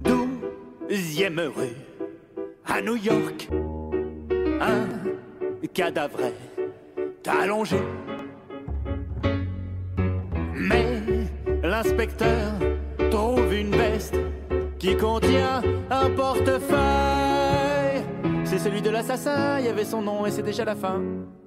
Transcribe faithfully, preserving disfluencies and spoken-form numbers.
douzième rue, à New York, un cadavre est allongé. Mais l'inspecteur trouve une veste qui contient un portefeuille. C'est celui de l'assassin, il y avait son nom et c'est déjà la fin.